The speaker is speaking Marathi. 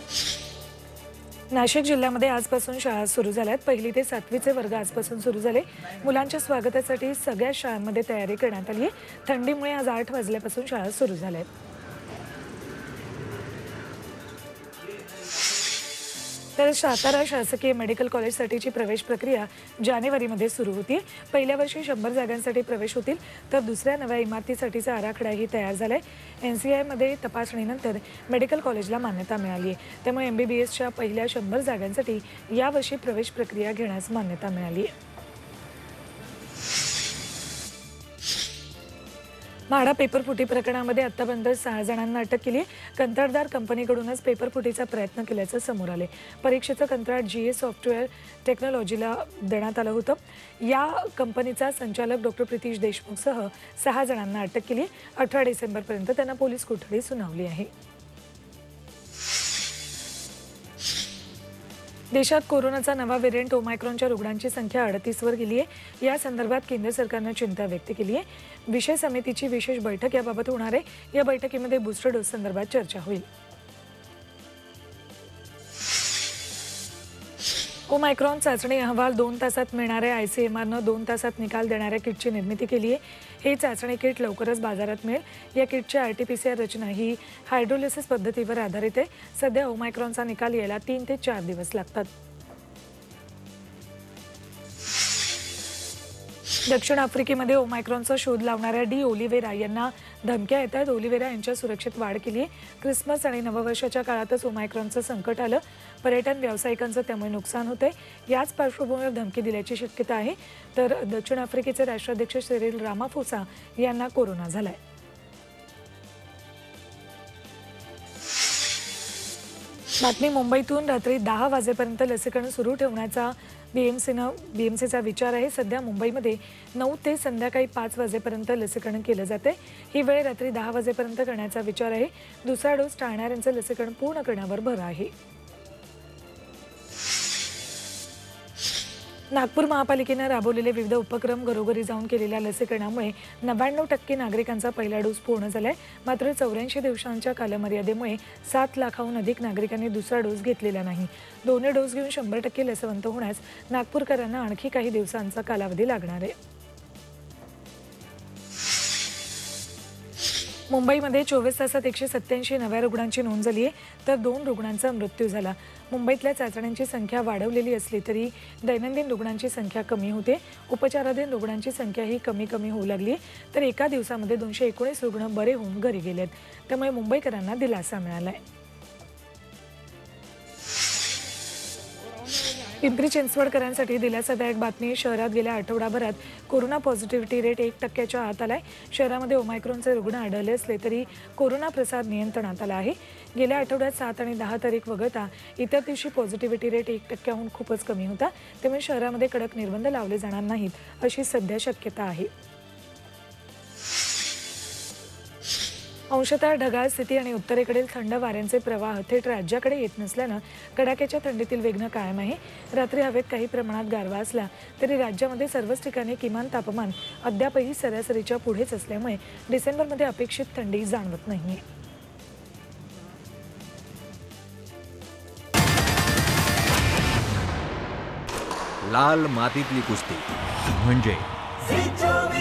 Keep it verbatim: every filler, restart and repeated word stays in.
नाशिक जिल्ह्यामध्ये आजपासून शाळा सुरू झाल्यात। पहिली ते सातवीचे वर्ग आजपासून सुरू झाले। मुलांच्या स्वागतासाठी सगळ्या शाळांमध्ये तयारी करण्यात आली आहे। थंडीमुळे आज आठ वाजल्यापासून शाळा सुरू झाल्या आहेत। तर सातारा शासकीय मेडिकल कॉलेजसाठीची प्रवेश प्रक्रिया जानेवारीमध्ये सुरू होती। पहिल्या वर्षी शंभर जागांसाठी प्रवेश होतील, तर दुसऱ्या नव्या इमारतीसाठीचा आराखडाही तयार झालाय। एनसीआयमध्ये तपासणीनंतर मेडिकल कॉलेजला मान्यता मिळाली आहे। त्यामुळे एमबीबीएसच्या पहिल्या शंभर जागांसाठी यावर्षी प्रवेश प्रक्रिया घेण्यास मान्यता मिळाली आहे। म्हाडा पेपरफुटी प्रकरणामध्ये आतापर्यंत सहा जणांना अटक केली आहे। कंत्राटदार कंपनीकडूनच पेपरफुटीचा प्रयत्न केल्याचं समोर आले। परीक्षेचं कंत्राट जीए सॉफ्टवेअर टेक्नॉलॉजीला देण्यात आलं होतं। या कंपनीचा संचालक डॉक्टर प्रितीश देशमुखसह सहा जणांना अटक केली। अठरा डिसेंबरपर्यंत त्यांना पोलीस कोठडी सुनावली आहे। देशात कोरोनाचा नवा व्हेरिएंट ओमायक्रॉनच्या रुग्णांची संख्या अडतीस वर गेली आहे। या संदर्भात केंद्र सरकारने चिंता व्यक्त केली आहे। विषय समितीची विशेष बैठक याबाबत होणार आहे। या बैठकीमध्ये बूस्टर डोस संदर्भात चर्चा होईल। ओमायक्रॉन चाचणी अहवाल दोन तासात मिळणाऱ्या आयसीएमआरनं दोन तासात निकाल देणाऱ्या किटची निर्मिती केली आहे। हे चाचणी किट लवकरच बाजारात मिळेल। या किटची आरटीपीसीआर रचना ही हायड्रोलिसिस पद्धतीवर आधारित आहे। सध्या ओमायक्रॉनचा निकाल यायला तीन ते चार दिवस लागतात। दक्षिण आफ्रिकेमध्ये ओमायक्रॉनचा शोध लावणाऱ्या डी ओलिव्हेरा यांना धमक्या येत आहेत। ओलिव्हेरा यांच्या सुरक्षेत वाढ केली आहे। क्रिसमस आणि नववर्षाच्या काळातच ओमायक्रॉनचं संकट आलं। पर्यटन व्यावसायिकांचं त्यामुळे नुकसान होते। याच पार्श्वभूमीवर धमकी दिल्याची शक्यता आहे। तर दक्षिण आफ्रिकेचे राष्ट्राध्यक्ष सिरिल रामाफोसा यांना कोरोना झालाय। बातमी मुंबईतून रात्री दहा वाजेपर्यंत लसीकरण सुरू ठेवण्याचा बीएमसीनं बीएमसीचा विचार आहे। सध्या मुंबईमध्ये नऊ ते संध्याकाळी पाच वाजेपर्यंत लसीकरण केलं जाते। ही वेळ रात्री दहा वाजेपर्यंत करण्याचा विचार आहे। दुसरा डोस टाळणाऱ्यांचं लसीकरण पूर्ण करण्यावर भर आहे। नागपूर महापालिकेने राबवलेले विविध उपक्रम घरोघरी जाऊन केलेल्या लसीकरणामुळे नव्याण्णव टक्के नागरिकांचा पहिला डोस पूर्ण झालाय। मात्र चौऱ्याऐंशी दिवसांच्या कालमर्यादेमुळे सात लाखाहून अधिक नागरिकांनी दुसरा डोस घेतलेला नाही। दोन्ही डोस घेऊन शंभर टक्के लसवंत होण्यास नागपूरकरांना आणखी काही दिवसांचा कालावधी लागणार आहे। मुंबईमध्ये चोवीस तासात एकशे सत्त्याऐंशी नव्या रुग्णांची नोंद झाली आहे, तर दोन रुग्णांचा मृत्यू झाला। मुंबईतल्या चाचण्यांची संख्या वाढवलेली असली तरी दैनंदिन रुग्णांची संख्या कमी होते। उपचाराधीन रुग्णांची संख्याही कमी कमी होऊ लागली, तर एका दिवसामध्ये दोनशे एकोणीस रुग्ण बरे होऊन घरी गेलेत। त्यामुळे मुंबईकरांना दिलासा मिळालाय। पिंपरी चिंचवडकरांसाठी दिलासादायक बातमी। शहरात गेल्या आठवडाभरात कोरोना पॉझिटिव्हिटी रेट एक टक्क्याच्या आत आलाय। शहरामध्ये ओमायक्रॉनचे रुग्ण आढळले असले तरी कोरोना प्रसार नियंत्रणात आला आहे। गेल्या आठवड्यात सात आणि दहा तारीख वगळता इतर दिवशी पॉझिटिव्हिटी रेट एक टक्क्याहून खूपच कमी होता। त्यामुळे शहरामध्ये कडक निर्बंध लावले जाणार नाहीत अशी सध्या शक्यता आहे। अंशतः ढगाळ स्थिती आणि उत्तरेकडील थंड वाऱ्यांचे प्रवाह थेट राज्याकडे येत नसल्यानं कडाक्याच्या थंडीतील वेगळं कायम आहे। रात्री हवेत काही प्रमाणात गारवा असला तरी राज्यामध्ये सर्वच ठिकाणी किमान तापमान अद्यापही सरासरीच्या पुढेच असल्यामुळे डिसेंबरमध्ये अपेक्षित थंडी जाणवत नाहीये। लाल मातीतली कुस्ती म्हणजे